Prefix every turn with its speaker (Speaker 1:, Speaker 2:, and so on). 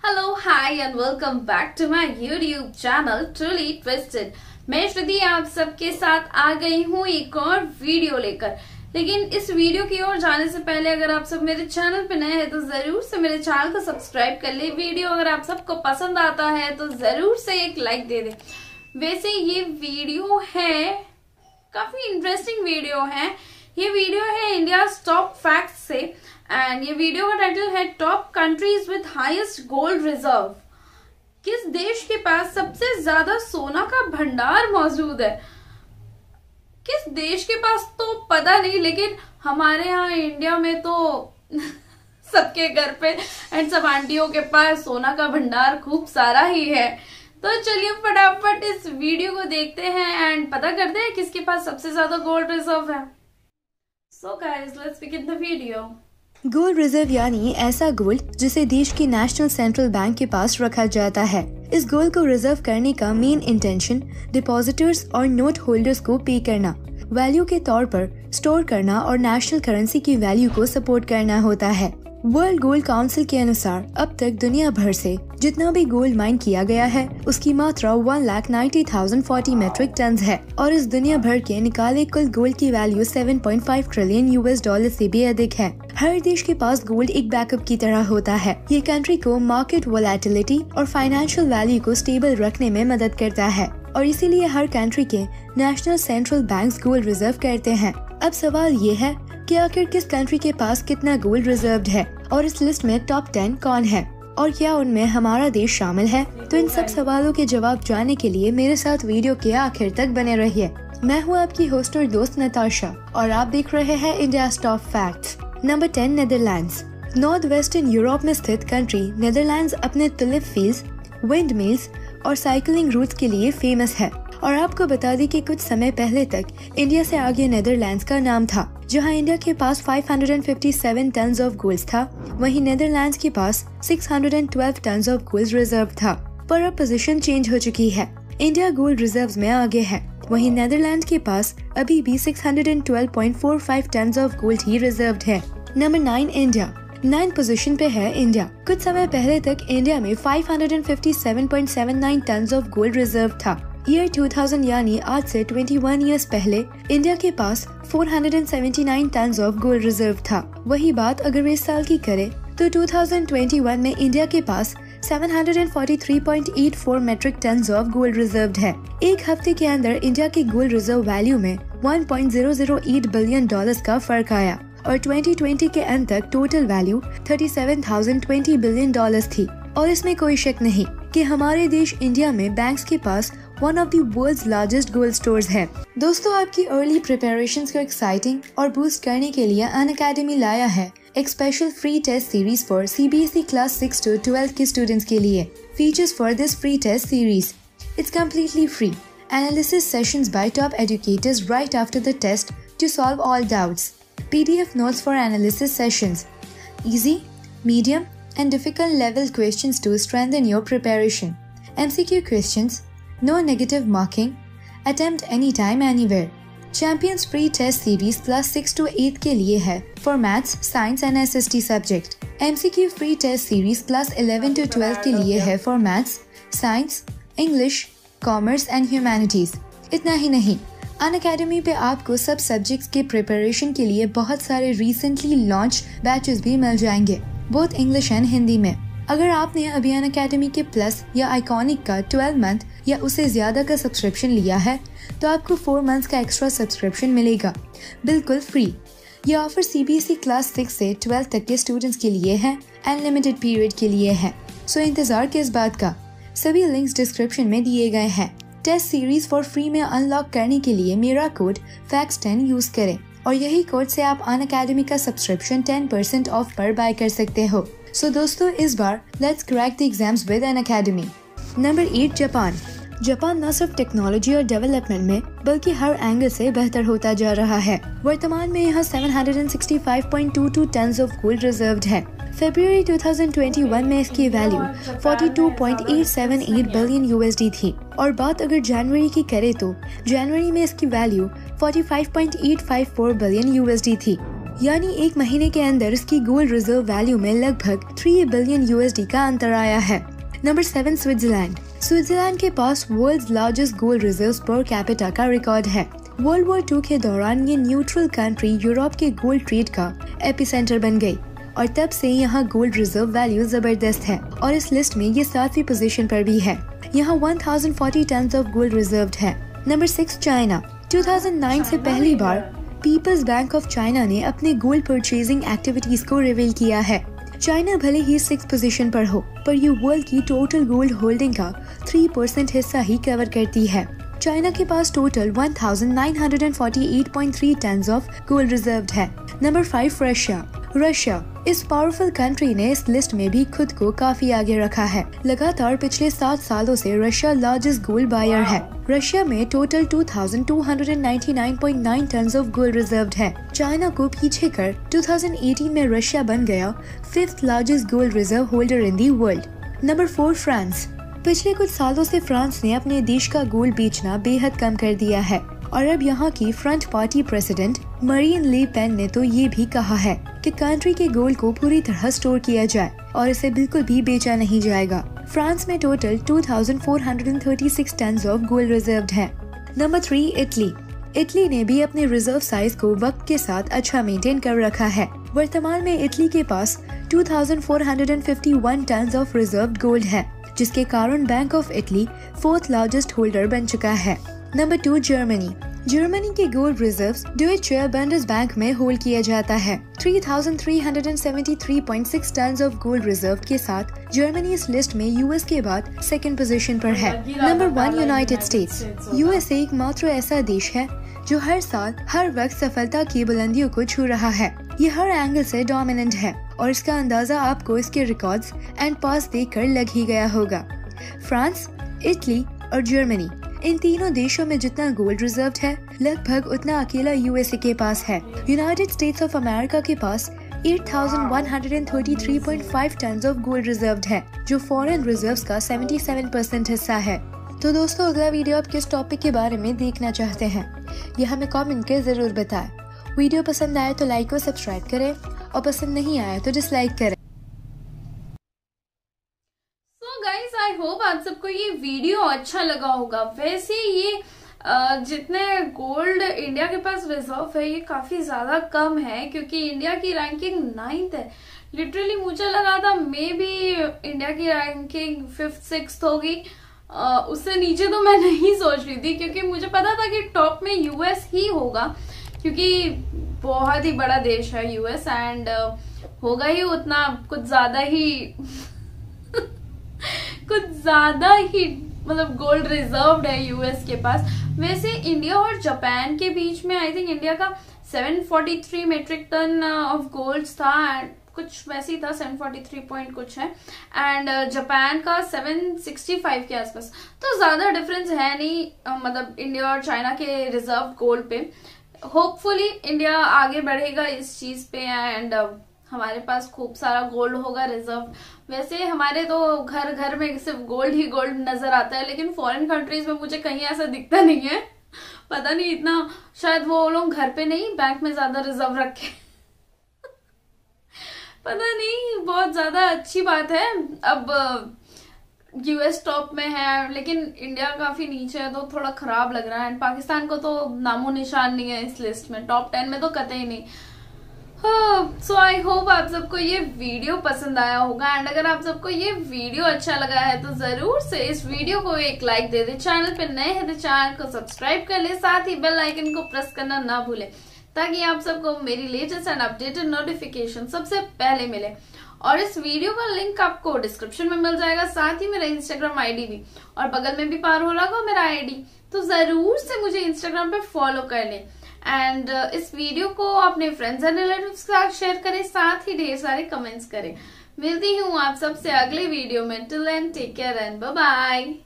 Speaker 1: Hello hi and welcome back to my YouTube channel truly twisted. मैं श्रुति आप सबके साथ आ गई हूँ एक और वीडियो लेकर। लेकिन इस वीडियो की ओर जाने से पहले अगर आप सब मेरे चैनल पे नए हैं तो जरूर से मेरे चैनल को सब्सक्राइब कर ले। वीडियो अगर आप सबको पसंद आता है तो जरूर से एक लाइक दे दे। वैसे ये वीडियो है काफी इंटरेस्टिंग वीडियो है। ये वीडियो है इंडिया टॉप फैक्ट्स से एंड ये वीडियो का टाइटल है top countries with highest gold reserve. किस देश के पास सबसे ज्यादा सोना का भंडार मौजूद है? किस देश के पास तो पता नहीं, लेकिन हमारे यहाँ इंडिया में तो सबके घर पे एंड सब आंटियों के पास सोना का भंडार खूब सारा ही है। तो चलिए फटाफट इस वीडियो को देखते हैं एंड पता करते हैं किसके पास सबसे ज्यादा गोल्ड रिजर्व है। So guys let's begin the video.
Speaker 2: Gold reserve यानी ऐसा गोल्ड जिसे देश के नेशनल सेंट्रल बैंक के पास रखा जाता है। इस गोल्ड को रिजर्व करने का मेन इंटेंशन डिपॉजिटर्स और नोट होल्डर्स को पे करना, वैल्यू के तौर पर स्टोर करना और नेशनल करेंसी की वैल्यू को सपोर्ट करना होता है। वर्ल्ड गोल्ड काउंसिल के अनुसार अब तक दुनिया भर से जितना भी गोल्ड माइन किया गया है उसकी मात्रा 1,90,040 मेट्रिक टन है और इस दुनिया भर के निकाले कुल गोल्ड की वैल्यू 7.5 ट्रिलियन यूएस डॉलर से भी अधिक है। हर देश के पास गोल्ड एक बैकअप की तरह होता है। ये कंट्री को मार्केट वोलेटिलिटी और फाइनेंशियल वैल्यू को स्टेबल रखने में मदद करता है और इसीलिए हर कंट्री के national central banks gold reserve करते हैं। अब सवाल ये है कि आखिर किस कंट्री के पास कितना गोल्ड रिजर्व्ड है और इस लिस्ट में टॉप 10 कौन है और क्या उनमें हमारा देश शामिल है? तो इन सब सवालों के जवाब जानने के लिए मेरे साथ वीडियो के आखिर तक बने रहिए। मैं हूँ आपकी होस्ट और दोस्त नताशा और आप देख रहे हैं India top facts. Number 10 Netherlands. North western Europe में स्थित कंट्री नेदरलैंड्स अपने तुलिप फील्ड्स, विंड मिल्स और साइकिलिंग रूट्स के लिए फेमस है। और आपको बता दें कि कुछ समय पहले तक इंडिया से आगे नेदरलैंड्स का नाम था। जहां इंडिया के पास 557 टन्स ऑफ गोल्ड था, वहीं नेदरलैंड्स के पास 612 टन्स ऑफ गोल्ड रिजर्व था। पर अब पोजीशन चेंज हो चुकी है। इंडिया गोल्ड रिजर्व्स में आगे है, वहीं नेदरलैंड्स के पास अभी भी 612.45 टन्स ऑफ गोल्ड ही रिजर्व्ड है। Number 9 India. 9 पोजीशन पे है इंडिया। कुछ समय पहले तक इंडिया में 557.79 टन्स ऑफ गोल्ड रिजर्व था। ईयर 2000 यानी आज से 21 इयर्स पहले इंडिया के पास 479 टन्स ऑफ गोल्ड रिजर्व था। वही बात अगर इस साल की करें तो 2021 में इंडिया के पास 743.84 metric tons of gold reserved है। एक हफ्ते के अंदर इंडिया के गोल्ड रिजर्व वैल्यू में 1.008 बिलियन डॉलर्स का फर्क आया और 2020 के अंत तक टोटल वैल्यू 37,020 बिलियन डॉलर्स थी। और इसमें कोई शक नहीं कि हमारे देश इंडिया में बैंक्स के पास one of the world's largest gold stores है। दोस्तों, आपकी अर्ली प्रिपरेशंस को एक्साइटिंग और बूस्ट करने के लिए अनअकैडमी लाया है एक special free test series for CBSE class 6 to 12 के स्टूडेंट्स के लिए। Features for this free test series: it's completely free, analysis sessions by top educators right after the test to solve all doubts, PDF notes for analysis sessions, easy, medium and difficult level questions to strengthen your preparation, MCQ questions, no negative marking, attempt anytime anywhere। Champions Free Test Series Class 6 to 8 के लिए है for Maths, Science and SST subject। MCQ Free Test Series Class 11 to 12 के लिए है for Maths, Science, English, Commerce and Humanities। इतना ही नहीं, Unacademy पे आपको सब सब्जेक्ट्स के प्रिपरेशन के लिए बहुत सारे रिसेंटली लॉन्च बैचेस भी मिल जाएंगे, बोथ इंग्लिश एंड हिंदी में। अगर आपने अभी अनअकैडमी के प्लस या आइकॉनिक का 12 मंथ या उससे ज्यादा का सब्सक्रिप्शन लिया है तो आपको 4 मंथ्स का एक्स्ट्रा सब्सक्रिप्शन मिलेगा, बिल्कुल फ्री। ये ऑफर CBSE क्लास 6 से 12 तक के स्टूडेंट्स के लिए है एंड लिमिटेड पीरियड के लिए है। सो इंतजार किस बात का? सभी लिंक्स डिस्क्रिप्शन में दिए गए हैं। टेस्ट सीरीज फॉर फ्री में अनलॉक करने के लिए मेरा कोड FACTS10 यूज करें और यही कोड से आप अनअकैडमी का सब्सक्रिप्शन 10% ऑफ पर बाय कर सकते हो। सो दोस्तों, इस बार let's crack the exams with Unacademy. Number 8 Japan. Japan न सिर्फ टेक्नोलॉजी और डेवलपमेंट में बल्कि हर एंगल से बेहतर होता जा रहा है। वर्तमान में यहाँ 765.22 टन्स ऑफ गोल्ड रिजर्व्ड है। फरवरी 2021 में इसकी वैल्यू 42.878 बिलियन USD थी और बात अगर जनवरी की करें तो जनवरी में इसकी वैल्यू 45.854 बिलियन USD थी। यानी एक महीने के अंदर इसकी गोल्ड रिजर्व वैल्यू में लगभग 3 बिलियन USD का अंतर आया है। Number 7 Switzerland. स्विट्जरलैंड के पास world largest gold reserves per capita का रिकॉर्ड है। वर्ल्ड वॉर 2 के दौरान ये न्यूट्रल कंट्री यूरोप के गोल्ड ट्रेड का एपिसेंटर बन गई और तब से यहाँ गोल्ड रिजर्व वैल्यू जबरदस्त है और इस लिस्ट में ये 7वीं पोजीशन पर भी है। यहाँ 1040 टन ऑफ गोल्ड रिजर्व्ड है। Number 6 China. 2009 से पहली बार पीपल्स बैंक ऑफ चाइना ने अपने गोल्ड परचेजिंग एक्टिविटीज को रिवील किया है। चाइना भले ही 6th पोजीशन पर हो, पर ये वर्ल्ड की टोटल गोल्ड होल्डिंग का 3% हिस्सा ही कवर करती है। चाइना के पास total 1948.3 ton of gold reserved है। Number 5 Russia. इस पावरफुल कंट्री ने इस लिस्ट में भी खुद को काफी आगे रखा है। लगातार पिछले 7 सालों से रशिया लार्जेस्ट गोल्ड बायर है। रशिया में total 2299.9 ton of gold reserved है। चाइना को पीछे कर 2018 में रशिया बन गया 5th largest gold reserve holder in the world. Number 4 France. पिछले कुछ सालों से फ्रांस ने अपने देश का गोल्ड बेचना बेहद कम कर दिया है और अब यहाँ की front party president Marine Le Pen ने तो ये भी कहा है कि कंट्री के गोल्ड को पूरी तरह स्टोर किया जाए और इसे बिल्कुल भी बेचा नहीं जाएगा। फ्रांस में total 2436 ton of gold reserved है। नंबर 3 इटली ने भी अपने रिजर्व साइज को वक्त के साथ अच्छा मेंटेन कर रखा है। वर्तमान में इटली के पास 2451 टन ऑफ रिजर्व्ड गोल्ड है, जिसके कारण bank of Italy 4th largest holder बन चुका है। नंबर 2 जर्मनी के गोल्ड रिजर्व्स डॉइचे बंडesbank में होल्ड किया जाता है। 3373.6 टन ऑफ गोल्ड रिजर्व के साथ जर्मनी इस लिस्ट में यूएस के बाद 2nd पोजीशन पर है। Number 1 United states. यूएसए एकमात्र ऐसा देश है जो हर साल हर वक्त सफलता की बुलंदियों को छू रहा है। ये हर एंगल से डोमिनेंट है और इसका अंदाजा आपको इसके रिकॉर्ड्स एंड पास देखकर लग ही गया होगा। फ्रांस, इटली और जर्मनी, इन तीनों देशों में जितना गोल्ड रिजर्व्ड है लगभग उतना अकेला यूएसए के पास है। यूनाइटेड स्टेट्स ऑफ अमेरिका के पास 8133.5 टन ऑफ गोल्ड रिजर्व्ड है, जो फॉरेन रिजर्व्स का 77% हिस्सा है। तो दोस्तों, अगला वीडियो आप किस टॉपिक के बारे में देखना चाहते हैं ये हमें कमेंट कर जरूर बताएं। वीडियो पसंद आए तो लाइक और सब्सक्राइब करें और पसंद नहीं आया तो डिसलाइक करें।
Speaker 1: आई होप आप सबको ये वीडियो अच्छा लगा होगा। वैसे ये जितने गोल्ड इंडिया के पास रिजर्व है ये काफी ज्यादा कम है, क्योंकि इंडिया की रैंकिंग 9th है। लिटरली मुझे लगा था मे बी इंडिया की रैंकिंग 5th 6th होगी, उससे नीचे तो मैं नहीं सोच रही थी, क्योंकि मुझे पता था कि टॉप में यूएस ही होगा, क्योंकि बहुत ही बड़ा देश है यूएस एंड होगा ही उतना कुछ ज्यादा ही मतलब गोल्ड रिजर्व्ड है यूएस के पास। वैसे इंडिया और जापान के बीच में आई थिंक इंडिया का 743 मेट्रिक टन ऑफ गोल्ड था एंड कुछ वैसे ही था 743 पॉइंट कुछ है, एंड जापान का 765 के आसपास। तो ज्यादा डिफरेंस है नहीं मतलब इंडिया और चाइना के रिजर्व गोल्ड पे। होपफुली इंडिया आगे बढ़ेगा इस चीज पे एंड हमारे पास खूब सारा गोल्ड होगा रिजर्व। वैसे हमारे तो घर घर में सिर्फ गोल्ड ही गोल्ड नजर आता है, लेकिन फॉरेन कंट्रीज में मुझे कहीं ऐसा दिखता नहीं है। पता नहीं इतना, शायद वो लोग घर पे नहीं बैंक में ज्यादा रिजर्व रखे पता नहीं, बहुत ज्यादा अच्छी बात है। अब यूएस टॉप में है लेकिन इंडिया काफी नीचे है, तो थोड़ा खराब लग रहा है। एंड पाकिस्तान को तो नामो निशान नहीं है इस लिस्ट में, टॉप 10 में तो कतई नहीं। सो आई होप आप सबको ये वीडियो पसंद आया होगा एंड अगर आप सबको ये वीडियो अच्छा लगा है तो जरूर से इस वीडियो को एक लाइक दे दे। चैनल पे नए हैं तो चैनल को सब्सक्राइब कर ले, साथ ही बेल आइकन को प्रेस करना ना भूले, ताकि आप सबको मेरी लेटेस्ट एंड अपडेटेड नोटिफिकेशन सबसे पहले मिले। और इस वीडियो का लिंक आपको डिस्क्रिप्शन में मिल जाएगा, साथ ही मेरा इंस्टाग्राम आईडी भी, और बगल में भी पार हो रहा मेरा आईडी, तो जरूर से मुझे इंस्टाग्राम पे फॉलो कर ले एंड इस वीडियो को अपने फ्रेंड्स एंड रिलेटिव्स के साथ शेयर करें, साथ ही ढेर सारे कमेंट्स करें। मिलती हूँ आप सबसे अगले वीडियो में। Till then take care and bye bye.